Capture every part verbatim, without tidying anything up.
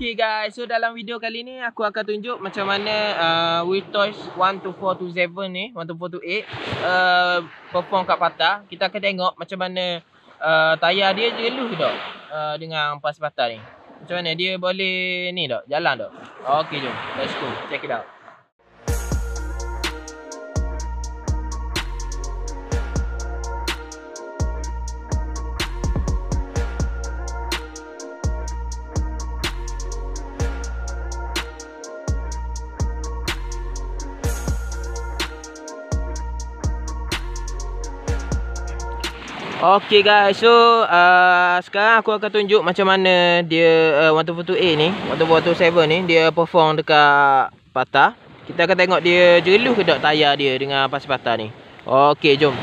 Okay guys, so dalam video kali ni aku akan tunjuk macam mana uh, WeToys one two four two seven ni, one two four two eight uh, perform kat patah. Kita akan tengok macam mana uh, tayar dia jeluh tak uh, dengan pas patah ni. Macam mana dia boleh ni tak, jalan tak. Okay, jom, let's go, check it out. Okay guys, so uh, sekarang aku akan tunjuk macam mana dia uh, one two four two eight ni, one two four two seven ni dia perform dekat patah. Kita akan tengok dia jeluh ke tak tayar dia dengan pas patah ni. Okay, jom.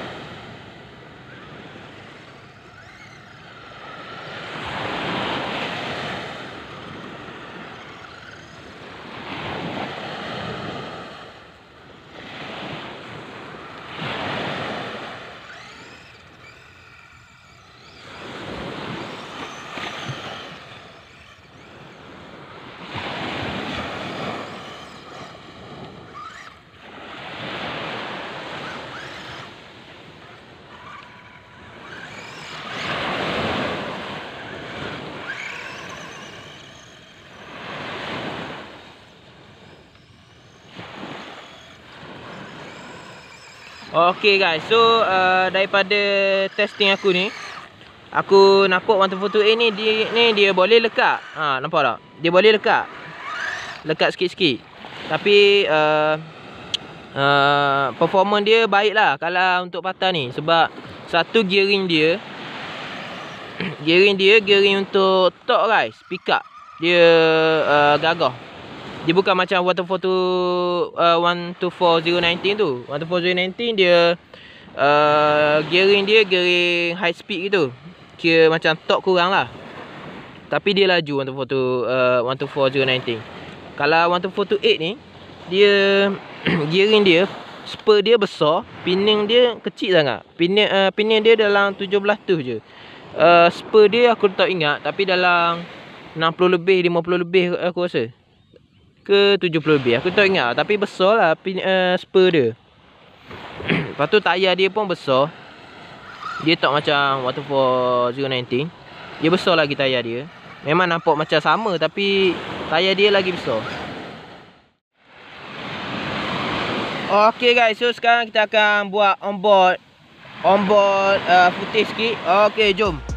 Okay guys, so uh, daripada testing aku ni, aku nampak one two four two eight ni dia, ni dia boleh lekat. Ha, nampak tak? Dia boleh lekat. Lekat sikit-sikit. Tapi uh, uh, performance dia baik lah kalau untuk patah ni. Sebab satu gearing dia Gearing dia, gearing untuk torque guys, pick up dia uh, gagah. Dia bukan macam one two four two uh, one two four zero one nine tu. one two four zero one nine dia uh, gearing dia gearing high speed gitu. Kira macam torque kurang lah. Tapi dia laju one two four two uh, one two four zero one nine. Kalau one two four two eight ni, dia gearing dia, spur dia besar, pinning dia kecil sangat. Pinning uh, pinning dia dalam tujuh belas tu je. Uh, spur dia aku tak ingat, tapi dalam enam puluh lebih, lima puluh lebih aku rasa. Ke tujuh puluh lebih, aku tak ingat. Tapi besar lah uh, spur dia. Lepas tu tayar dia pun besar. Dia tak macam one two four zero one nine. Dia besar lagi tayar dia. Memang nampak macam sama, tapi tayar dia lagi besar. Okay guys, so sekarang kita akan buat onboard Onboard uh, footage sikit. Okay, jom.